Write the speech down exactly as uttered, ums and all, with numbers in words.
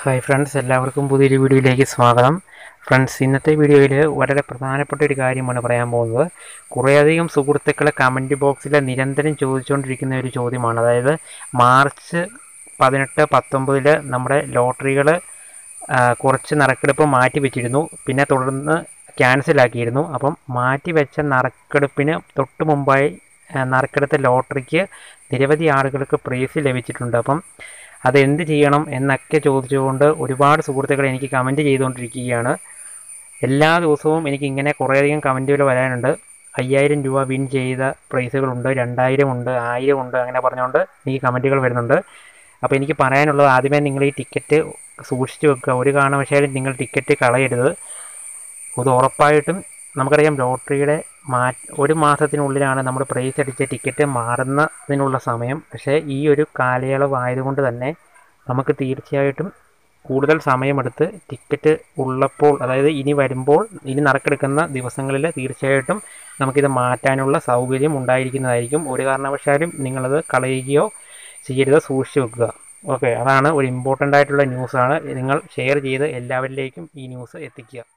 Hi friends, എല്ലാവർക്കും പുതിയൊരു വീഡിയോയിലേക്ക് സ്വാഗതം. ഫ്രണ്ട്സ്, ഇന്നത്തെ വീഡിയോയിൽ വളരെ പ്രധാനപ്പെട്ട ഒരു കാര്യമാണ് പറയാൻ പോകുന്നത്. കുറേയധികം സുഹൃത്തുക്കളെ കമൻറ്റ് ബോക്സിൽ നിരന്തരം ചോദിച്ചുകൊണ്ടിരിക്കുന്ന ഒരു ചോദ്യമാണ്. അതായത് മാർച്ച് പതിനെട്ട് പത്തൊമ്പതിൽ നമ്മുടെ ലോട്ടറികൾ കുറച്ച് നറുക്കെടുപ്പ് മാറ്റി വെച്ചിരുന്നു, പിന്നെ തുടർന്ന് ക്യാൻസലാക്കിയിരുന്നു. അപ്പം മാറ്റി വെച്ച നറുക്കെടുപ്പിന് തൊട്ട് മുമ്പായി നറുക്കെടുത്ത ലോട്ടറിക്ക് നിരവധി ആളുകൾക്ക് പ്രൈസ് ലഭിച്ചിട്ടുണ്ട്. അപ്പം അതെന്ത് ചെയ്യണം എന്നൊക്കെ ചോദിച്ചുകൊണ്ട് ഒരുപാട് സുഹൃത്തുക്കൾ എനിക്ക് കമൻറ്റ് ചെയ്തുകൊണ്ടിരിക്കുകയാണ്. എല്ലാ ദിവസവും എനിക്ക് ഇങ്ങനെ കുറേയധികം കമൻറ്റുകൾ വരാനുണ്ട്. അയ്യായിരം രൂപ വിൻ ചെയ്ത പ്രൈസുകളുണ്ട്, രണ്ടായിരം ഉണ്ട്, ആയിരം ഉണ്ട്, അങ്ങനെ പറഞ്ഞുകൊണ്ട് എനിക്ക് കമൻറ്റുകൾ വരുന്നുണ്ട്. അപ്പോൾ എനിക്ക് പറയാനുള്ളത്, ആദ്യമേ നിങ്ങൾ ഈ ടിക്കറ്റ് സൂക്ഷിച്ച് വെക്കുക. ഒരു കാരണവശാലും നിങ്ങൾ ടിക്കറ്റ് കളയരുത്. അത് ഉറപ്പായിട്ടും നമുക്കറിയാം, ലോട്ടറിയുടെ മാ ഒരു മാസത്തിനുള്ളിലാണ് നമ്മൾ പ്രൈസ് അടിച്ച ടിക്കറ്റ് മാറുന്നതിനുള്ള സമയം. പക്ഷേ ഈ ഒരു കാലയളവ് ആയതുകൊണ്ട് തന്നെ നമുക്ക് തീർച്ചയായിട്ടും കൂടുതൽ സമയമെടുത്ത് ടിക്കറ്റ് ഉള്ളപ്പോൾ, അതായത് ഇനി വരുമ്പോൾ, ഇനി നറുക്കെടുക്കുന്ന ദിവസങ്ങളിൽ തീർച്ചയായിട്ടും നമുക്കിത് മാറ്റാനുള്ള സൗകര്യം ഉണ്ടായിരിക്കുന്നതായിരിക്കും. ഒരു കാരണവശാലും നിങ്ങളത് കളയുകയോ ചെയ്യരുത്, സൂക്ഷിച്ച് വെക്കുക. ഓക്കെ, അതാണ് ഒരു ഇമ്പോർട്ടൻ്റ് ആയിട്ടുള്ള ന്യൂസാണ്. നിങ്ങൾ ഷെയർ ചെയ്ത് എല്ലാവരിലേക്കും ഈ ന്യൂസ് എത്തിക്കുക.